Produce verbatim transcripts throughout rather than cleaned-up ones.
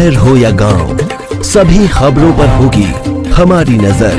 शहर हो या गांव, सभी खबरों पर होगी हमारी नजर।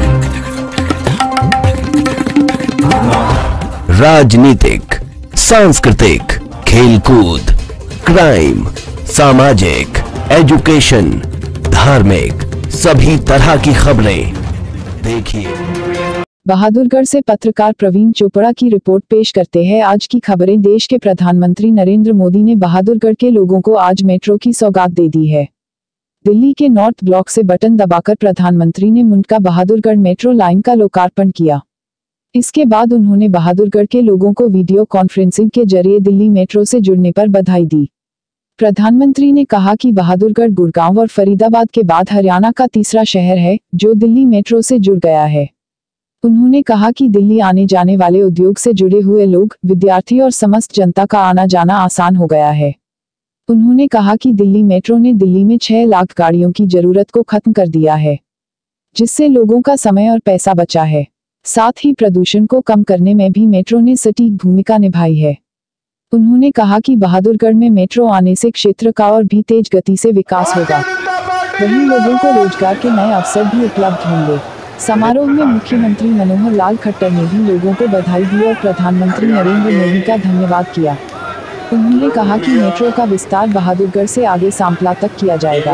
राजनीतिक, सांस्कृतिक, खेलकूद, क्राइम, सामाजिक, एजुकेशन, धार्मिक, सभी तरह की खबरें देखिए। बहादुरगढ़ से पत्रकार प्रवीण चोपड़ा की रिपोर्ट पेश करते हैं आज की खबरें। देश के प्रधानमंत्री नरेंद्र मोदी ने बहादुरगढ़ के लोगों को आज मेट्रो की सौगात दे दी है। दिल्ली के नॉर्थ ब्लॉक से बटन दबाकर प्रधानमंत्री ने मुंडका बहादुरगढ़ मेट्रो लाइन का लोकार्पण किया। इसके बाद उन्होंने बहादुरगढ़ के लोगों को वीडियो कॉन्फ्रेंसिंग के जरिए दिल्ली मेट्रो से जुड़ने पर बधाई दी। प्रधानमंत्री ने कहा कि बहादुरगढ़ गुड़गांव और फरीदाबाद के बाद हरियाणा का तीसरा शहर है जो दिल्ली मेट्रो से जुड़ गया है। उन्होंने कहा कि दिल्ली आने जाने वाले उद्योग से जुड़े हुए लोग, विद्यार्थी और समस्त जनता का आना जाना आसान हो गया है। उन्होंने कहा कि दिल्ली मेट्रो ने दिल्ली में छह लाख गाड़ियों की जरूरत को खत्म कर दिया है, जिससे लोगों का समय और पैसा बचा है। साथ ही प्रदूषण को कम करने में भी मेट्रो ने सटीक भूमिका निभाई है। उन्होंने कहा कि बहादुरगढ़ में मेट्रो आने से क्षेत्र का और भी तेज गति से विकास होगा, वहीं लोगों को रोजगार के नए अवसर भी उपलब्ध होंगे। समारोह में मुख्यमंत्री मनोहर लाल खट्टर ने भी लोगों को बधाई दी और प्रधानमंत्री नरेंद्र मोदी का धन्यवाद किया। उन्होंने कहा कि मेट्रो का विस्तार बहादुरगढ़ से आगे सांपला तक किया जाएगा।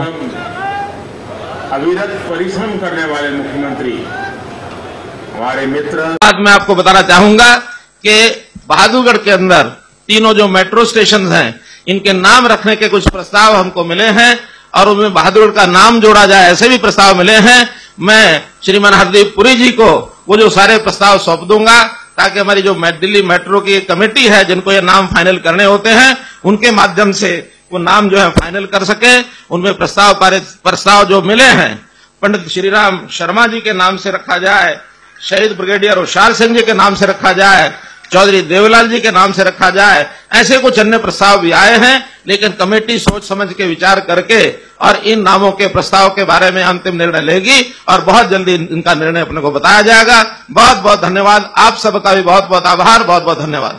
अविरत परिश्रम करने वाले मुख्यमंत्री हमारे मित्र। आज मैं आपको बताना चाहूंगा कि बहादुरगढ़ के अंदर तीनों जो मेट्रो स्टेशन हैं, इनके नाम रखने के कुछ प्रस्ताव हमको मिले हैं और उनमें बहादुरगढ़ का नाम जोड़ा जाए, ऐसे भी प्रस्ताव मिले हैं। मैं श्रीमान हरदीप पुरी जी को वो जो सारे प्रस्ताव सौंप दूंगा ताकि हमारी जो दिल्ली मेट्रो की कमेटी है, जिनको ये नाम फाइनल करने होते हैं, उनके माध्यम से वो नाम जो है फाइनल कर सके। उनमें प्रस्ताव पारित प्रस्ताव जो मिले हैं, पंडित श्रीराम शर्मा जी के नाम से रखा जाए, शहीद ब्रिगेडियर होशियार सिंह जी के नाम से रखा जाए, चौधरी देवलाल जी के नाम से रखा जाए, ऐसे कुछ अन्य प्रस्ताव भी आए हैं। लेकिन कमेटी सोच समझ के विचार करके और इन नामों के प्रस्ताव के बारे में अंतिम निर्णय लेगी और बहुत जल्दी इनका निर्णय अपने को बताया जाएगा। बहुत बहुत धन्यवाद। आप सबका भी बहुत बहुत आभार, बहुत बहुत धन्यवाद।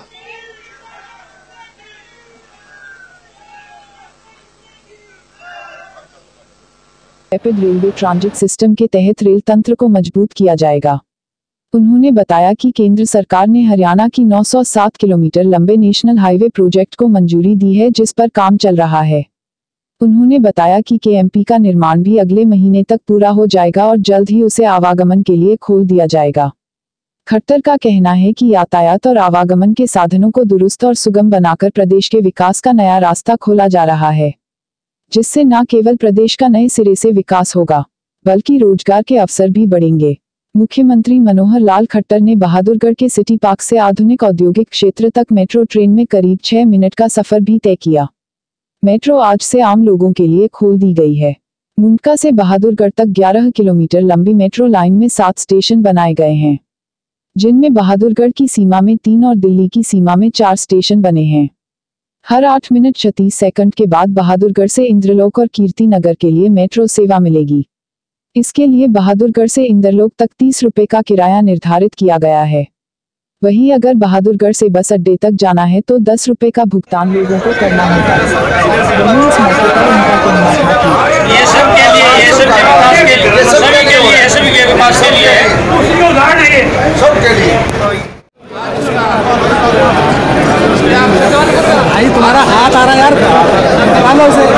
रैपिड रेलवे ट्रांजिट सिस्टम के तहत रेल तंत्र को मजबूत किया जाएगा। उन्होंने बताया कि केंद्र सरकार ने हरियाणा की नौ सौ सात किलोमीटर लंबे नेशनल हाईवे प्रोजेक्ट को मंजूरी दी है, जिस पर काम चल रहा है। उन्होंने बताया कि केएमपी का निर्माण भी अगले महीने तक पूरा हो जाएगा और जल्द ही उसे आवागमन के लिए खोल दिया जाएगा। खट्टर का कहना है कि यातायात और आवागमन के साधनों को दुरुस्त और सुगम बनाकर प्रदेश के विकास का नया रास्ता खोला जा रहा है, जिससे न केवल प्रदेश का नए सिरे से विकास होगा बल्कि रोजगार के अवसर भी बढ़ेंगे। मुख्यमंत्री मनोहर लाल खट्टर ने बहादुरगढ़ के सिटी पार्क से आधुनिक औद्योगिक क्षेत्र तक मेट्रो ट्रेन में करीब छह मिनट का सफर भी तय किया। मेट्रो आज से आम लोगों के लिए खोल दी गई है। मुंडका से बहादुरगढ़ तक ग्यारह किलोमीटर लंबी मेट्रो लाइन में सात स्टेशन बनाए गए हैं, जिनमें बहादुरगढ़ की सीमा में तीन और दिल्ली की सीमा में चार स्टेशन बने हैं। हर आठ मिनट छत्तीस सेकंड के बाद बहादुरगढ़ से इंद्रलोक और कीर्ति नगर के लिए मेट्रो सेवा मिलेगी। इसके लिए बहादुरगढ़ से इंद्रलोक तक तीस रुपए का किराया निर्धारित किया गया है। वहीं अगर बहादुरगढ़ से बस अड्डे तक जाना है तो दस रुपए का भुगतान लोगों को करना होगा। वहीं इस मौके पर उनका कहना था कि ये सब के लिए, ये सब के विकास के लिए, सभी के लिए, ये सभी के विकास के लिए है, सबके लिए। भाई तुम्हारा हाथ आ रहा है यार, निकालो उसे।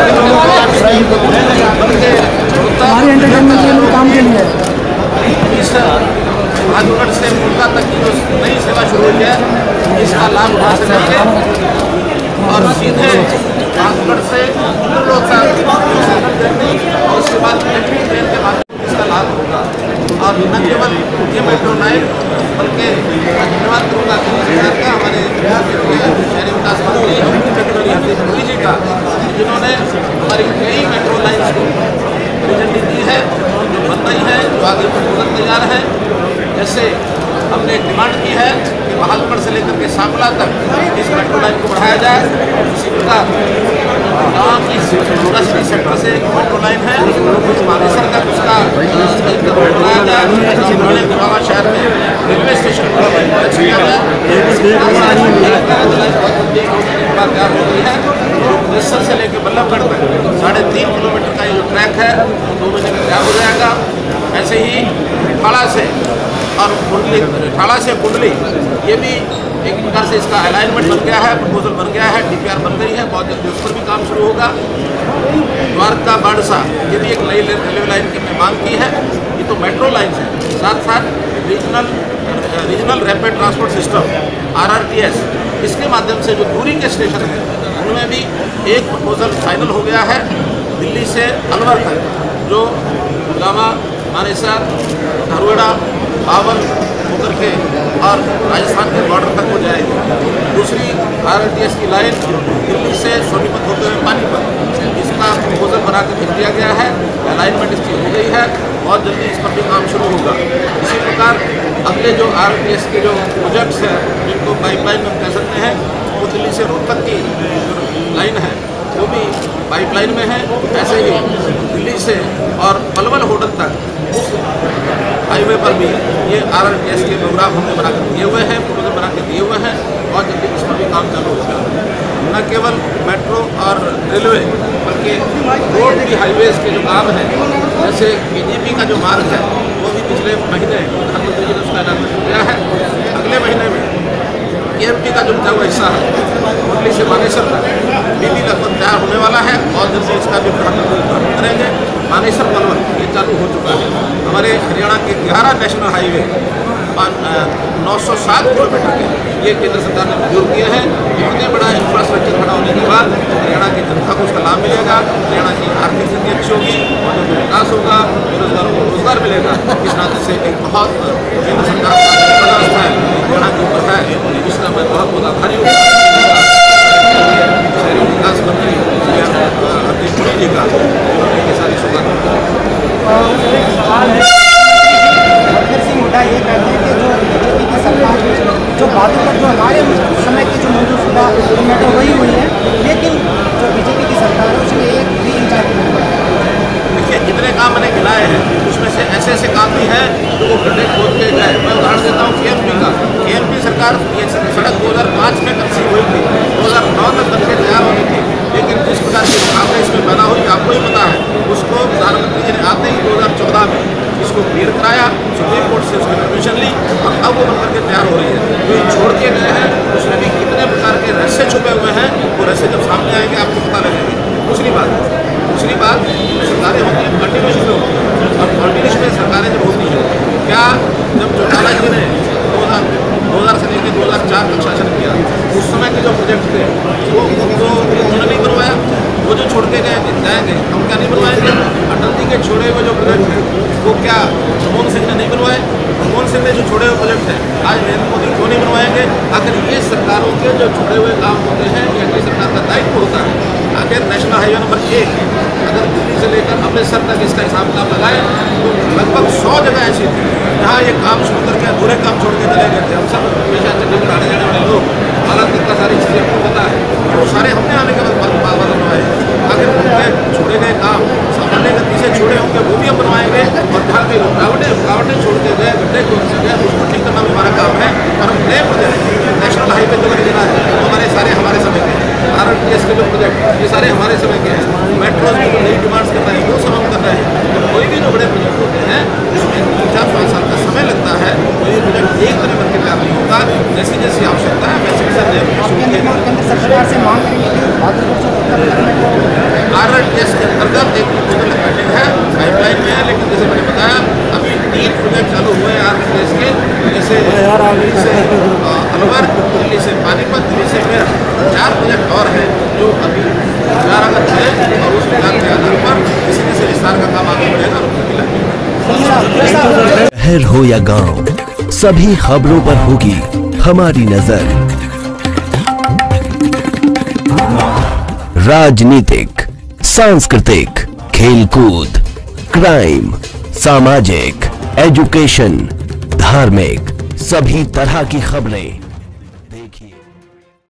हमारी एंटरटेनमेंट के लिए, काम के लिए। इस बहादुरगढ़ से मुंडका तक की जो नई सेवा शुरू हुई है, इसका लाभ उठा सकेंगे और सीधे बहादुरगढ़ से इंद्रलोक तक और उसके बाद इलेक्ट्रिक ट्रेन के माध्यम इसका लाभ होगा। और न केवल ये मेट्रो लाइन बल्कि धन्यवाद करूँगा हमारे शहरी विकास मंत्री हरदीप पुरी जी का, जिन्होंने हमारी कई मेट्रो लाइन को प्रेजेंटी दी है, जो बन रही है, जो आगे प्रपोजल तैयार है। जैसे हमने डिमांड की है कि बहादुरगढ़ से लेकर के सांपला तक इस मेट्रो लाइन को बढ़ाया जाए। इसी प्रकार गाँव की सूरजपुर सेक्टर से एक मेट्रो लाइन है, मानेसर तक उसका बनाया जाए। गुड़गांव शहर में रेलवे स्टेशन किया जाए। तैयार हो गई है। मुदस्सर से लेकर बल्लभगढ़ तक साढ़े तीन किलोमीटर का ये जो ट्रैक है वो दो महीने में तैयार हो जाएगा। ऐसे ही ठाड़ा से और कुंडली, ठाड़ा से कुंडली, ये भी एक प्रकार से इसका अलाइनमेंट बन गया है, प्रपोजल बन गया है, डीपीआर बन गई है, बहुत जल्दी उस पर भी काम शुरू होगा। द्वारका बाड़सा, ये भी एक नई रेलवे लाइन की हमने मांग की है। ये तो मेट्रो लाइन है, साथ साथ regional regional rapid transport system R R T S, इसके माध्यम से जो दूरी के स्टेशन हैं उनमें भी एक प्रपोजल फाइनल हो गया है। दिल्ली से अलवर तक जो गुड़गांव, मानेसर, धारवाड़ा, बावन होकर के और राजस्थान के बॉर्डर तक हो जाएगी। दूसरी आर आर टी एस की लाइन दिल्ली से सोनीपत होते हुए पानीपत, इसका प्रपोजल बना कर भेज दिया गया है। अलाइनमेंट इसकी हो गई है, बहुत जल्दी इस पर भी काम शुरू होगा। इसी प्रकार अगले जो आर आर टी एस के जो प्रोजेक्ट्स हैं जिनको पाइपलाइन हम कह सकते हैं, वो दिल्ली से रोहतक की जो लाइन है वो भी पाइपलाइन में है। ऐसे ही दिल्ली से और पलवल होटल तक उस हाईवे पर भी ये आर आर टी एस के प्रोग्राम हमने बना कर दिए हुए हैं, प्रपोजल बना के दिए हुए हैं। बहुत जल्दी इस पर भी काम चालू होगा। न केवल मेट्रो और रेलवे बल्कि रोड की हाईवेज के जो काम हैं, जैसे के जी पी का जो मार्ग है वो भी पिछले महीने प्रधानमंत्री जी ने उसका ऐलान किया है। अगले महीने में के एम पी का जो बचा हुआ हिस्सा है कुंडली से मानेसर तक भी लगभग तैयार होने वाला है। बहुत जल्दी इसका भी प्रधानमंत्री करेंगे। मानेसर पलवल ये चालू हो चुका है। हमारे हरियाणा के ग्यारह नेशनल हाईवे नौ सौ सात किलोमीटर के ये केंद्र सरकार ने मंजूर किए हैं। इतने बड़ा इंफ्रास्ट्रक्चर खड़ा होने के बाद हरियाणा की जनता को उसका लाभ मिलेगा, हरियाणा की आर्थिक स्थिति अच्छी होगी, और जो विकास होगा, बेरोजगारों को रोजगार मिलेगा। इस नाते से एक बहुत केंद्र सरकार का व्यवस्था है हरियाणा के ऊपर है, जिसका मैं बहुत बहुत आभारी हूँ। शहरी विकास मंत्री हरदीप पुरी जी का उनके साथ सिंह हुड्डा ये कहते हैं कि जो बीजेपी की सरकार जो बातों पर जो हमारे समय की जो मौजूदा मेट्रो वही हुई है, लेकिन जो बीजेपी की सरकार है उसमें एक भी इंचार्ज नहीं हुआ है। देखिए जितने काम मैंने गिनाए हैं उसमें से ऐसे ऐसे काम भी हैं जो वो गड्ढे खोद के गए। मैं उदाहरण देता हूँ के एम पी का। के एम पी सरकार ये सड़क दो हज़ार पाँच में कंसीव हुई थी, दो हज़ार नौ तक बनके तैयार होनी थी, लेकिन जिस प्रकार की मुकाबले इसमें पैदा हुई आपको ही पता है। उसको प्रधानमंत्री जी ने आते ही दो हज़ार चौदह में इसको क्लियर कराया, सुप्रीम कोर्ट से उसकी परमिशन ली और अब वो बनकर के तैयार हो रही है। जो छोड़ के गए हैं उसमें भी कितने प्रकार के रहस्य छुपे हुए हैं, वो रहस्य जब सामने आएंगे आपको पता लगेगी। दूसरी बात दूसरी बात सरकारें होती हैं कंटिन्यूशन में होती हैं, और कंटिन्यूशन में सरकारें जब होती हैं, क्या जब चौटाला जी ने दो हज़ार दो हज़ार से लेकर दो हज़ार चार तक शासन किया, उस समय के जो प्रोजेक्ट थे वो तो उन्होंने नहीं बनवाया। वो जो छोड़ के गए जाएंगे हम क्या नहीं बनवाएंगे? अटल जी के छोड़े हुए जो प्रोजेक्ट हैं वो क्या मनमोहन सिंह ने नहीं बनवाए? मनमोहन सिंह ने जो छोड़े हुए प्रोजेक्ट हैं आज नरेंद्र मोदी क्यों नहीं बनवाएंगे? आखिर ये सरकारों के जो छोड़े हुए काम होते हैं ये अगली सरकार का दायित्व होता है। आखिर नेशनल हाईवे नंबर एक अगर दिल्ली से लेकर अमृतसर तक इसका हिसाब किताब लगाए तो लगभग सौ जगह ऐसी थी जहाँ ये काम शुरू करके अधूरे काम छोड़ के चले गए थे। हम सब हमेशा चंडीगढ़ आने जाने वाले लोग हालात तक का सारी चीज़ें आपको पता है, वो सारे हमने आने के बाद बार बनवाए। आखिर उनके छोड़े गए काम सामान्य गति से छोड़े होंगे वो भी हम बनवाएंगे, और जहाँ कई रुकावटें रुकावटें छोड़ के गए, गड्ढे खोद के गए, उसको ठीक करना भी हमारा काम है। और हम नए प्रोजेक्ट नेशनल हाईवे जो लग देना है वो हमारे सारे हमारे समय के हैं। आर आर टी एस के जो प्रोजेक्ट ये सारे हमारे समय के हैं। मेट्रोज की जो नई डिमांड्स कर रहे हैं वो सब हम कर रहे हैं। तो कोई भी जो बड़े प्रोजेक्ट होते हैं उसमें तीन चार पाँच साल का समय लगता है, तो ये प्रोजेक्ट एक तरह बनकर तैयार नहीं होता। जैसी जैसी आवश्यकता है वैसे केंद्र सरकार से मांग करेंगे आर आर टी एस के अंतर्गत एक प्रपोजल पेंडिंग है, पाइपलाइन में है। लेकिन जैसे मैंने बताया अभी तीन प्रोजेक्ट चालू हुए हैं आर आर टी एस के, जैसे दिल्ली से अलवर, दिल्ली से पानीपत, दिल्ली से मेरठ, चार प्रोजेक्ट और हैं जो अभी तैयारगत है, और उस प्लान के आधार पर किसी किसी विस्तार का काम आगे बढ़ेगा और उसको मिलेगा। शहर हो या गांव, सभी खबरों पर होगी हमारी नजर। राजनीतिक, सांस्कृतिक, खेलकूद, क्राइम, सामाजिक, एजुकेशन, धार्मिक, सभी तरह की खबरें